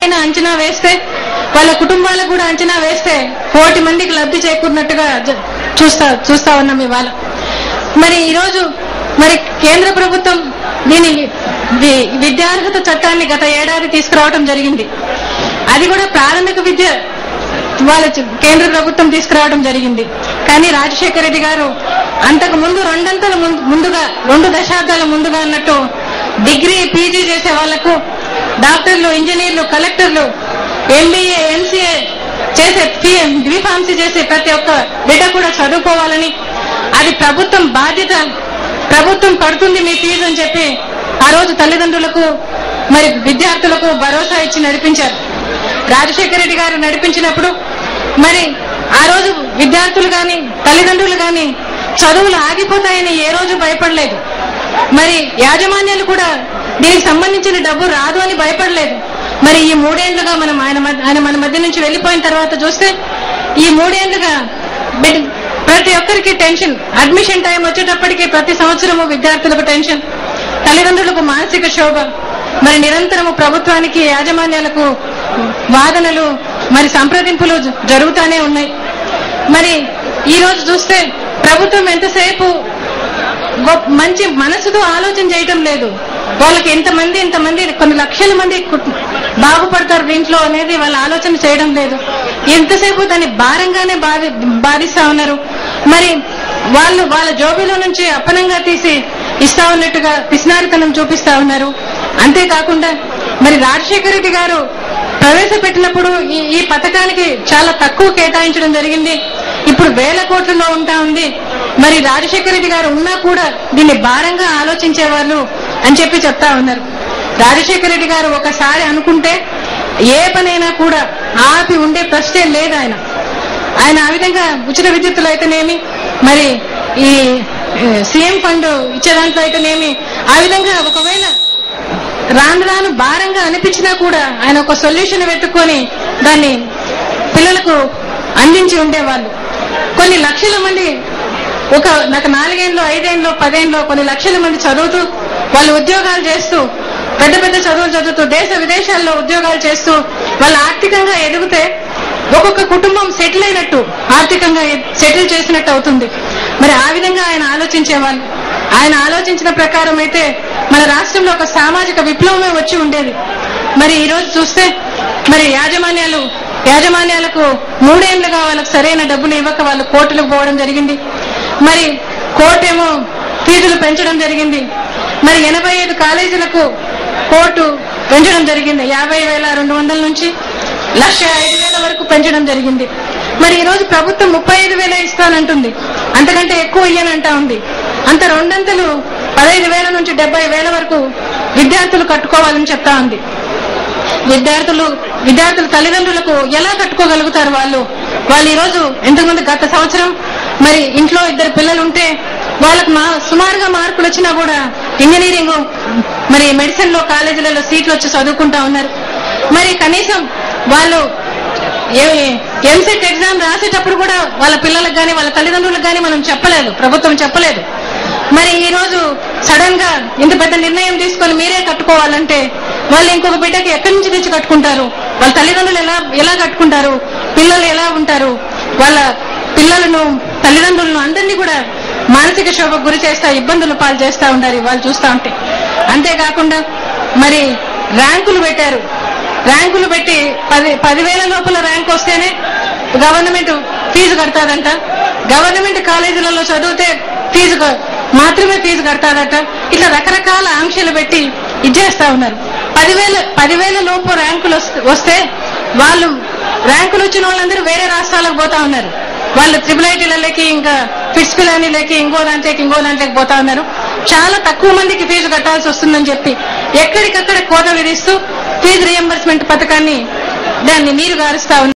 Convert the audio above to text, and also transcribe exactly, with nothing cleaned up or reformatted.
ఎవరికైనా అంచనా వేస్తే వాళ్ళ కుటుంబాలకు కూడా అంచనా వేస్తే కోటి మందికి లబ్ధి చేకూరినట్టుగా చూస్తా చూస్తా ఉన్నాం ఇవాళ. మరి ఈరోజు మరి కేంద్ర ప్రభుత్వం దీని విద్యార్హత చట్టాన్ని గత ఏడాది తీసుకురావడం జరిగింది. అది కూడా ప్రాథమిక విద్య వాళ్ళ కేంద్ర ప్రభుత్వం తీసుకురావడం జరిగింది. కానీ రాజశేఖర రెడ్డి గారు అంతకు ముందు రెండంతల ముందుగా రెండు దశాబ్దాల ముందుగా అన్నట్టు డిగ్రీ పీజీ చేసే వాళ్లకు డాక్టర్లు, ఇంజనీర్లు, కలెక్టర్లు, ఎంబీఏ, ఎంసీఏ చేసే బీఫార్మసీ చేసే ప్రతి ఒక్క బిడ్డ కూడా చదువుకోవాలని, అది ప్రభుత్వం బాధ్యత, ప్రభుత్వం పడుతుంది మీ ఫీజు అని చెప్పి ఆ రోజు తల్లిదండ్రులకు మరి విద్యార్థులకు భరోసా ఇచ్చి నడిపించారు. రాజశేఖర రెడ్డి గారు నడిపించినప్పుడు మరి ఆ రోజు విద్యార్థులు గాని తల్లిదండ్రులు గాని చదువులు ఆగిపోతాయని ఏ రోజు భయపడలేదు. మరి యాజమాన్యాలు కూడా దీనికి సంబంధించిన డబ్బు రాదు అని భయపడలేదు. మరి ఈ మూడేళ్లుగా మనం ఆయన ఆయన మన మధ్య నుంచి వెళ్లిపోయిన తర్వాత చూస్తే ఈ మూడేళ్లుగా ప్రతి ఒక్కరికి టెన్షన్. అడ్మిషన్ టైం వచ్చేటప్పటికి ప్రతి సంవత్సరము విద్యార్థులకు టెన్షన్, తల్లిదండ్రులకు మానసిక శోభ, మరి నిరంతరము ప్రభుత్వానికి యాజమాన్యాలకు వాదనలు, మరి సంప్రదింపులు జరుగుతూనే ఉన్నాయి. మరి ఈ రోజు చూస్తే ప్రభుత్వం ఎంతసేపు మంచి మనసుతో ఆలోచన చేయటం లేదు. వాళ్ళకి ఎంతమంది ఇంతమంది కొన్ని లక్షల మంది బాగుపడతారు దీంట్లో అనేది వాళ్ళ ఆలోచన చేయడం లేదు. ఎంతసేపు దాన్ని భారంగానే బాధి బాధిస్తా ఉన్నారు. మరి వాళ్ళు వాళ్ళ జోబీలో నుంచి అప్పనంగా తీసి ఇస్తా ఉన్నట్టుగా పిసినారితనం చూపిస్తా ఉన్నారు. అంతేకాకుండా మరి రాజశేఖర రెడ్డి గారు ప్రవేశపెట్టినప్పుడు ఈ ఈ పథకానికి చాలా తక్కువ కేటాయించడం జరిగింది. ఇప్పుడు వేల కోట్లలో ఉంటా ఉంది. మరి రాజశేఖర రెడ్డి గారు ఉన్నా కూడా దీన్ని భారంగా ఆలోచించేవాళ్ళు అని చెప్పి చెప్తా ఉన్నారు. రాజశేఖర రెడ్డి గారు ఒకసారి అనుకుంటే ఏ పనైనా కూడా ఆపి ఉండే ప్రశ్నే లేదు. ఆయన ఆయన ఆ విధంగా ఉచిత విద్యుత్తులు అయితేనేమి, మరి ఈ సీఎం ఫండ్ ఇచ్చే దాంట్లో అయితేనేమి, ఆ విధంగా ఒకవేళ రాను రాను భారంగా అనిపించినా కూడా ఆయన ఒక సొల్యూషన్ వెతుక్కొని దాన్ని పిల్లలకు అందించి ఉండేవాళ్ళు. కొన్ని లక్షల మంది ఒక నాకు నాలుగేళ్ళు, ఐదేళ్ళు, పదేళ్ళు కొన్ని లక్షల మంది చదువుతూ వాళ్ళు ఉద్యోగాలు చేస్తూ పెద్ద పెద్ద చదువులు చదువుతూ దేశ విదేశాల్లో ఉద్యోగాలు చేస్తూ వాళ్ళు ఆర్థికంగా ఎదిగితే ఒక్కొక్క కుటుంబం సెటిల్ అయినట్టు, ఆర్థికంగా సెటిల్ చేసినట్టు అవుతుంది. మరి ఆ విధంగా ఆయన ఆలోచించేవాళ్ళు. ఆయన ఆలోచించిన ప్రకారం అయితే మన రాష్ట్రంలో ఒక సామాజిక విప్లవమే వచ్చి ఉండేది. మరి ఈ రోజు చూస్తే మరి యాజమాన్యాలు యాజమాన్యాలకు మూడేళ్లుగా వాళ్ళకు సరైన డబ్బులు ఇవ్వక వాళ్ళు కోర్టులకు పోవడం జరిగింది. మరి కోర్టేమో ఫీజులు పెంచడం జరిగింది. మరి ఎనభై ఐదు కాలేజీలకు కోర్టు పెంచడం జరిగింది. యాభై వేల రెండు వందల నుంచి లక్ష ఐదు వేల వరకు పెంచడం జరిగింది. మరి ఈ రోజు ప్రభుత్వం ముప్పై ఐదు వేల ఇస్తానంటుంది, అంతకంటే ఎక్కువ ఇయ్యనంటా ఉంది. అంత రెండంతలు పదహైదు వేల నుంచి డెబ్బై వేల వరకు విద్యార్థులు కట్టుకోవాలని చెప్తా ఉంది. విద్యార్థులు విద్యార్థుల తల్లిదండ్రులకు ఎలా కట్టుకోగలుగుతారు వాళ్ళు? వాళ్ళు ఈ రోజు ఎంతమంది గత సంవత్సరం మరి ఇంట్లో ఇద్దరు పిల్లలు ఉంటే వాళ్ళకు మా సుమారుగా మార్కులు వచ్చినా కూడా ఇంజనీరింగ్ మరి మెడిసిన్ లో కాలేజీలలో సీట్లు వచ్చి చదువుకుంటా ఉన్నారు. మరి కనీసం వాళ్ళు ఎంసెట్ ఎగ్జామ్ రాసేటప్పుడు కూడా వాళ్ళ పిల్లలకు గానీ వాళ్ళ తల్లిదండ్రులకు గానీ మనం చెప్పలేదు, ప్రభుత్వం చెప్పలేదు. మరి ఈ రోజు సడన్ గా ఇంత పెద్ద నిర్ణయం తీసుకొని మీరే కట్టుకోవాలంటే వాళ్ళు ఇంకొక బిడ్డకి ఎక్కడి నుంచి తెచ్చి కట్టుకుంటారు? వాళ్ళ తల్లిదండ్రులు ఎలా ఎలా కట్టుకుంటారు? పిల్లలు ఎలా ఉంటారు? వాళ్ళ పిల్లలను తల్లిదండ్రులను అందరినీ కూడా మానసిక శోభకు గురి చేస్తా, ఇబ్బందులు పాలు చేస్తా ఉండాలి వాళ్ళు చూస్తా ఉంటే. అంతేకాకుండా మరి ర్యాంకులు పెట్టారు. ర్యాంకులు పెట్టి పది పదివేల లోపల ర్యాంక్ వస్తేనే గవర్నమెంట్ ఫీజు కడతాదంట. గవర్నమెంట్ కాలేజీలలో చదివితే ఫీజు మాత్రమే ఫీజు కడతాదట. ఇట్లా రకరకాల ఆంక్షలు పెట్టి ఇచ్చేస్తా ఉన్నారు. పదివేల పదివేల లోపు ర్యాంకులు వస్తే వాళ్ళు ర్యాంకులు వచ్చిన వాళ్ళందరూ వేరే రాష్ట్రాలకు పోతా ఉన్నారు. వాళ్ళు ట్రిపుల్ ఐటీలకి, ఇంకా ఫిట్స్ పిలానీలకి, ఇంకో దాంట్లోకి ఇంకో దాంట్లోకి పోతా ఉన్నారు. చాలా తక్కువ మందికి ఫీజు కట్టాల్సి వస్తుందని చెప్పి ఎక్కడికక్కడ కోత విధిస్తూ ఫీజు రియంబర్స్మెంట్ పథకాన్ని దాన్ని నీరు గారుస్తా ఉన్నారు.